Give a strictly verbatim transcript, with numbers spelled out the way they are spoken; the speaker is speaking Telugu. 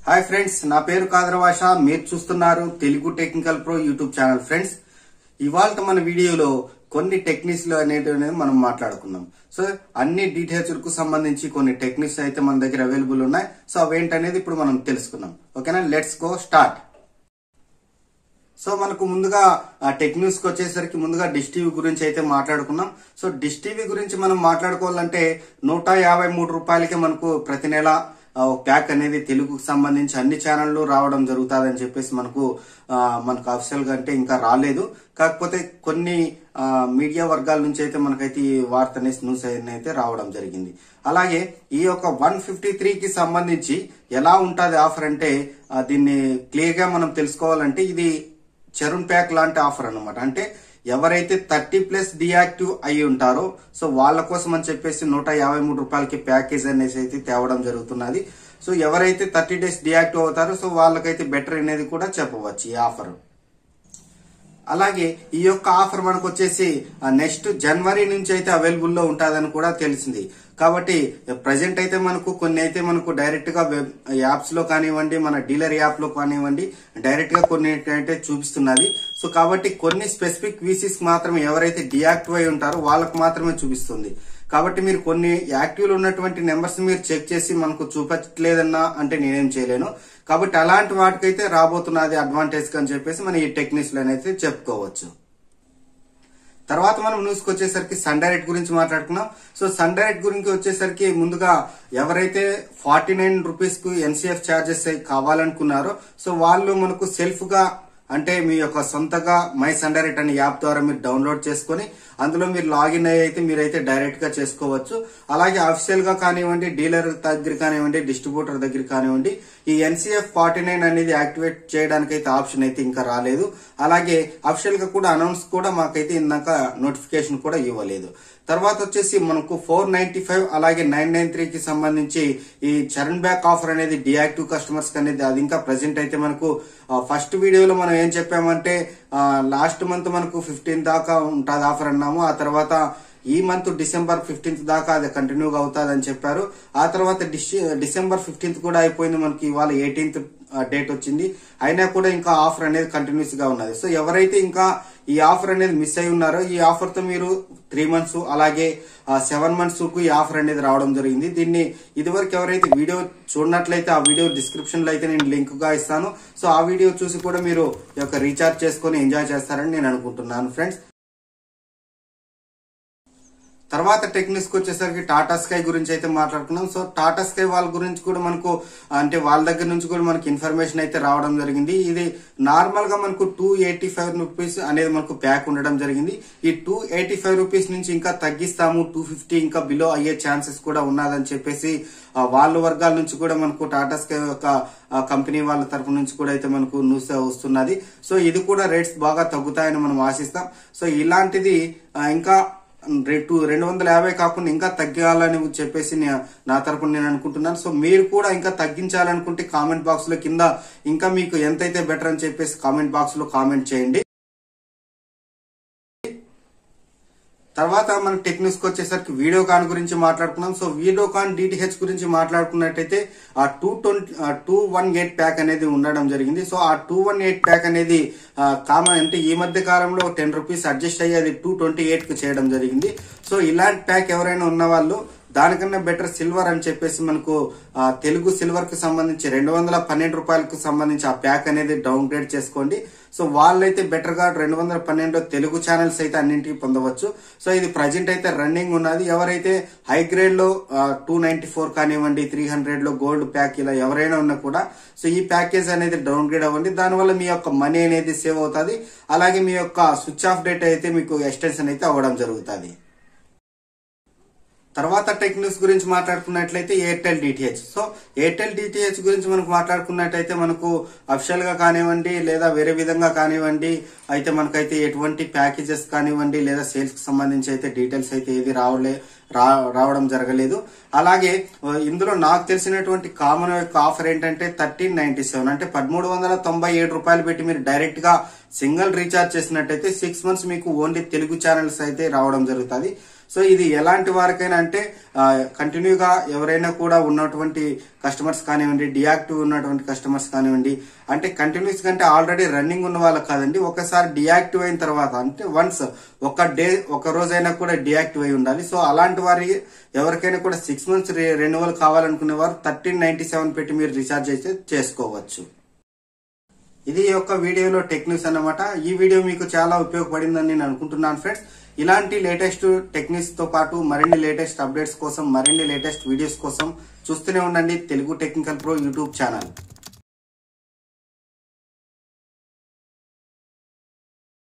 హాయ్ ఫ్రెండ్స్, నా పేరు కాదరవాష. మీరు చూస్తున్నారు Telugu technical pro YouTube channel. Friends, ఇవాళ మన వీడియోలో కొన్ని టెక్నిక్స్ అనేటివి మనం మాట్లాడుకుందాం. సో అన్ని డీటెయిల్స్ కు సంబంధించి కొన్ని టెక్నిక్స్ అయితే మన దగ్గర అవైలబుల్ ఉన్నాయి. సో అవేంటనేది ఇప్పుడు మనం తెలుసుకుందాం. ఓకేనా, లెట్స్ గో స్టార్ట్. సో మనకు ముందుగా టెక్నిక్స్ కి వచ్చేసరికి ముందుగా డిష్ టీవీ గురించి అయితే మాట్లాడుకున్నాం. సో డిష్ టీవీ గురించి మనం మాట్లాడుకోవాలంటే నూట యాభై మూడు రూపాయలకి మనకు ప్రతి నెల ప్యాక్ అనేది తెలుగుకు సంబంధించి అన్ని ఛానళ్లు రావడం జరుగుతుందని చెప్పేసి మనకు మనకు అఫీషియల్ గా అంటే ఇంకా రాలేదు. కాకపోతే కొన్ని మీడియా వర్గాల నుంచి అయితే మనకైతే ఈ వార్త న్యూస్ అయితే రావడం జరిగింది. అలాగే ఈ యొక్క వన్ ఫిఫ్టీ త్రీ కి సంబంధించి ఎలా ఉంటుంది ఆఫర్ అంటే దీన్ని క్లియర్ గా మనం తెలుసుకోవాలంటే ఇది చరుణ్ ప్యాక్ లాంటి ఆఫర్ అన్నమాట. అంటే ఎవరైతే థర్టీ ప్లస్ డియాక్టివ్ అయి ఉంటారో సో వాళ్ళ కోసం అని చెప్పేసి నూట యాభై మూడు రూపాయలకి ప్యాకేజ్ అనేసి అయితే తేవడం జరుగుతున్నది. సో ఎవరైతే థర్టీ డేస్ డియాక్టివ్ అవుతారో సో వాళ్ళకైతే బెటర్ అనేది కూడా చెప్పవచ్చు ఈ ఆఫర్. అలాగే ఈ యొక్క ఆఫర్ మనకు వచ్చేసి నెక్స్ట్ జనవరి నుంచి అయితే అవైలబుల్ లో ఉంటుందని కూడా తెలిసింది. కాబట్టి ప్రజెంట్ అయితే మనకు కొన్ని అయితే మనకు డైరెక్ట్ గా వెబ్ యాప్స్ లో కానివ్వండి, మన డీలర్ యాప్ లో కానివ్వండి డైరెక్ట్ గా కొన్ని అయితే చూపిస్తున్నది. సో కాబట్టి కొన్ని స్పెసిఫిక్ వీసీస్ మాత్రమే ఎవరైతే డియాక్టివ్ అయి ఉంటారో వాళ్ళకు మాత్రమే చూపిస్తుంది. కాబట్టి మీరు కొన్ని యాక్టివ్ ఉన్నటువంటి నెంబర్స్ మీరు చెక్ చేసి మనకు చూపించలేదన్నా అంటే నేనేం చేయలేను. కాబట్టి అలాంటి వాటికైతే రాబోతున్నది అడ్వాంటేజ్ అని చెప్పేసి మనం ఈ టెక్నిక్స్ లోనైతే చెప్పుకోవచ్చు. తర్వాత మనం న్యూస్ కి వచ్చేసరికి సన్ డైరెక్ట్ గురించి మాట్లాడుకున్నాం. సో సన్ డైరెక్ట్ గురించి వచ్చేసరికి ముందుగా ఎవరైతే ఫార్టీ నైన్ రూపీస్ కు ఎన్సీఎఫ్ ఛార్జెస్ కావాలనుకున్నారో సో వాళ్ళు మనకు సెల్ఫ్ గా అంటే మీ యొక్క సొంతగా మై సన్ డైరెక్ట్ అనే యాప్ ద్వారా మీరు డౌన్లోడ్ చేసుకుని అందులో మీరు లాగిన్ అయ్యి అయితే మీరైతే డైరెక్ట్ గా చేసుకోవచ్చు. అలాగే అఫీషియల్ గా కానివ్వండి, డీలర్ దగ్గర కానివ్వండి, డిస్ట్రిబ్యూటర్ దగ్గర కానివ్వండి ఈ ఎన్సీఎఫ్ ఫార్టీ నైన్ అనేది యాక్టివేట్ చేయడానికి అయితే ఆప్షన్ అయితే ఇంకా రాలేదు. అలాగే అఫీషియల్ గా కూడా అనౌన్స్ కూడా మాకైతే ఇందాక నోటిఫికేషన్ కూడా ఇవ్వలేదు. తర్వాత వచ్చేసి మనకు ఫోర్ నైన్టీ ఫైవ్ అలాగే నైన్ నైన్ త్రీ కి సంబంధించి ఈ చరణ్ బ్యాక్ ఆఫర్ అనేది డియాక్టివ్ కస్టమర్స్ అనేది అది ఇంకా ప్రెసెంట్ అయితే మనకు ఫస్ట్ వీడియోలో మనం ఏం చెప్పామంటే లాస్ట్ మంత్ మనకు ఫిఫ్టీన్ దాకా ఉంటుంది ఆఫర్ అన్నాము. ఆ తర్వాత ఈ మంత్ డిసెంబర్ ఫిఫ్టీన్త్ దాకా అది కంటిన్యూగా అవుతుంది అని చెప్పారు. ఆ తర్వాత డిసెంబర్ ఫిఫ్టీన్త్ కూడా అయిపోయింది, మనకి ఇవాళ ఎయిటీన్త్ డేట్ వచ్చింది. అయినా కూడా ఇంకా ఆఫర్ అనేది కంటిన్యూస్ గా ఉన్నది. సో ఎవరైతే ఇంకా ఈ ఆఫర్ అనేది మిస్ అయి ఉన్నారో ఈ ఆఫర్ తో మీరు త్రీ మంత్స్ అలాగే సెవెన్ మంత్స్ కు ఈ ఆఫర్ అనేది రావడం జరిగింది. దీన్ని ఇదివరకు ఎవరైతే వీడియో చూడనట్లయితే ఆ వీడియో డిస్క్రిప్షన్ లో అయితే నేను లింక్ గా ఇస్తాను. సో ఆ వీడియో చూసి కూడా మీరు ఈ యొక్క రీఛార్జ్ చేసుకుని ఎంజాయ్ చేస్తారని నేను అనుకుంటున్నాను ఫ్రెండ్స్. తర్వాత టెక్నిక్స్ కి వచ్చేసరికి టాటా స్కై గురించి అయితే మాట్లాడుకున్నాం. సో టాటా స్కై వాళ్ళ గురించి కూడా మనకు అంటే వాళ్ళ దగ్గర నుంచి కూడా మనకి ఇన్ఫర్మేషన్ అయితే రావడం జరిగింది. ఇది నార్మల్ గా మనకు టూ ఎయిటీ ఫైవ్ రూపీస్ అనేది మనకు ప్యాక్ ఉండడం జరిగింది. ఈ టూ ఎయిటీ ఫైవ్ రూపీస్ నుంచి ఇంకా తగ్గిస్తాము, టూ ఫిఫ్టీ ఇంకా బిలో అయ్యే ఛాన్సెస్ కూడా ఉన్నదని చెప్పేసి వాళ్ళ వర్గాల నుంచి కూడా మనకు టాటా స్కై యొక్క కంపెనీ వాళ్ళ తరఫు నుంచి కూడా అయితే మనకు న్యూస్ వస్తున్నది. సో ఇది కూడా రేట్స్ బాగా తగ్గుతాయని మనం ఆశిస్తాం. సో ఇలాంటిది ఇంకా రేటు రెండు వందల యాభై కాకుండా ఇంకా తగ్గాలని చెప్పేసి నా తరపున నేను అనుకుంటున్నాను. సో మీరు కూడా ఇంకా తగ్గించాలనుకుంటే కామెంట్ బాక్స్ లో కింద ఇంకా మీకు ఎంతైతే బెటర్ అని చెప్పేసి కామెంట్ బాక్స్ లో కామెంట్ చేయండి. తర్వాత మన టెక్నిక్స్ కి వచ్చేసరికి వీడియోకాన్ గురించి మాట్లాడుకున్నాం. సో వీడియోకాన్ డిటిహెచ్ గురించి మాట్లాడుకున్నట్టయితే ఆ two twenty two one eight pack అనేది ఉండడం జరిగింది. సో ఆ టూ వన్ ఎయిట్ ప్యాక్ అనేది కామన్ అంటే ఈ మధ్య కాలంలో టెన్ రూపీస్ అడ్జస్ట్ అయ్యి అది టూ ట్వంటీ ఎయిట్ కు చేయడం జరిగింది. సో ఇలాంటి ప్యాక్ ఎవరైనా ఉన్న వాళ్ళు దానికన్నా బెటర్ సిల్వర్ అని చెప్పేసి మనకు తెలుగు సిల్వర్ కు సంబంధించి రెండు వందల పన్నెండు రూపాయలకు సంబంధించి ఆ ప్యాక్ అనేది డౌన్ గ్రేడ్ చేసుకోండి. సో వాళ్ళైతే బెటర్ గా రెండు వందల పన్నెండు తెలుగు ఛానల్స్ అయితే అన్నింటికి పొందవచ్చు. సో ఇది ప్రజెంట్ అయితే రన్నింగ్ ఉన్నది. ఎవరైతే హై గ్రేడ్ లో టూ నైన్టీ ఫోర్ కానివ్వండి, త్రీ హండ్రెడ్ లో గోల్డ్ ప్యాక్ ఇలా ఎవరైనా ఉన్నా కూడా సో ఈ ప్యాకేజ్ అనేది డౌన్ గ్రేడ్ అవ్వండి. దానివల్ల మీ యొక్క మనీ అనేది సేవ్ అవుతుంది. అలాగే మీ యొక్క స్విచ్ ఆఫ్ డేట్ అయితే మీకు ఎక్స్టెన్షన్ అయితే అవ్వడం జరుగుతుంది. తర్వాత టెక్నిక్స్ గురించి మాట్లాడుకున్నట్లయితే Airtel DTH. So Airtel DTH గురించి మనకు మాట్లాడుకున్నట్టయితే మనకు అఫీషియల్ గా కానివ్వండి లేదా వేరే విధంగా కానివ్వండి అయితే మనకైతే ఎటువంటి ప్యాకేజెస్ కానివ్వండి లేదా సేల్స్ కి సంబంధించి అయితే డీటెయిల్స్ అయితే ఏది రావలే రావడం జరగలేదు. అలాగే ఇందులో నాకు తెలిసినటువంటి కామన్ యొక్క ఆఫర్ ఏంటంటే థర్టీన్ నైన్టీ సెవెన్ అంటే పదమూడు వందల తొంభై ఏడు రూపాయలు పెట్టి మీరు డైరెక్ట్ గా సింగిల్ రీఛార్జ్ చేసినట్టయితే సిక్స్ మంత్స్ మీకు ఓన్లీ తెలుగు ఛానల్స్ అయితే రావడం జరుగుతుంది. సో ఇది ఎలాంటి వారికైనా అంటే కంటిన్యూగా ఎవరైనా కూడా ఉన్నటువంటి కస్టమర్స్ కానివ్వండి, డియాక్టివ్ ఉన్నటువంటి కస్టమర్స్ కానివ్వండి, అంటే కంటిన్యూస్ కంటే ఆల్రెడీ రన్నింగ్ ఉన్న వాళ్ళకి కాదండి, ఒకసారి డియాక్టివ్ అయిన తర్వాత అంటే వన్స్ ఒక డే ఒక రోజైనా కూడా డియాక్టివ్ అయి ఉండాలి. సో అలాంటి వారి ఎవరికైనా కూడా సిక్స్ మంత్స్ రెన్యువల్ కావాలనుకునే వారు థర్టీన్ నైన్టీ సెవెన్ పెట్టి మీరు రీఛార్జ్ అయితే చేసుకోవచ్చు. ఇది ఈ యొక్క వీడియోలో టెక్ న్యూస్ అన్నమాట. ఈ వీడియో మీకు చాలా ఉపయోగపడిందని నేను అనుకుంటున్నాను ఫ్రెండ్స్. ఇలాంటి లేటెస్ట్ టెక్నిక్స్ తో పాటు మరిన్ని లేటెస్ట్ అప్డేట్స్ కోసం, మరిన్ని లేటెస్ట్ వీడియోస్ కోసం చూస్తూనే ఉండండి Telugu technical pro YouTube channel.